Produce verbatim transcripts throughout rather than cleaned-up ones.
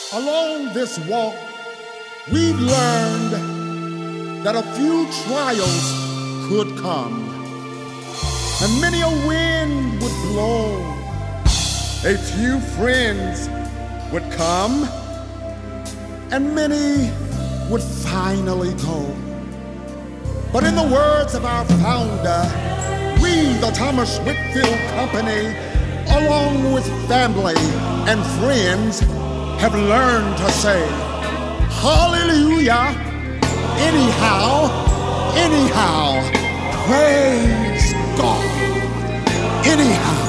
Along this walk, we've learned that a few trials could come, and many a wind would blow. A few friends would come, and many would finally go. But in the words of our founder, we, the Thomas Whitfield Company, along with family and friends, have learned to say, hallelujah, anyhow, anyhow, praise God. Anyhow,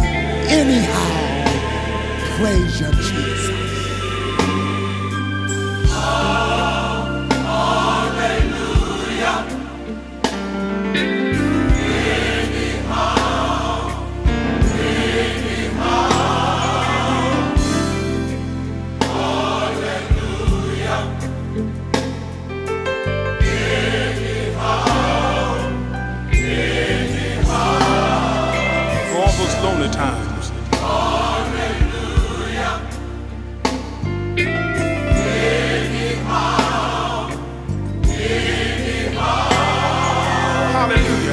anyhow, praise you, Jesus. Lonely times. Hallelujah. Anyhow, anyhow. Hallelujah.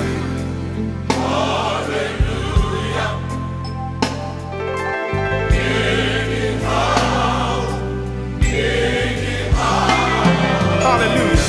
Hallelujah. Anyhow, anyhow. Hallelujah.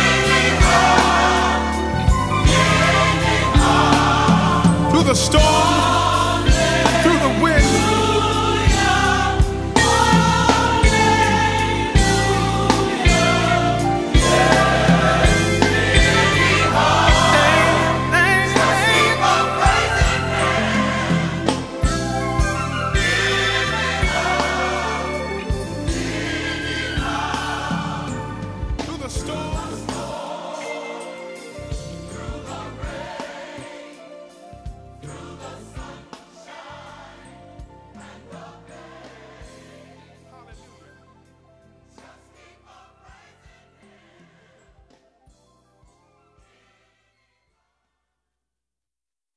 The storm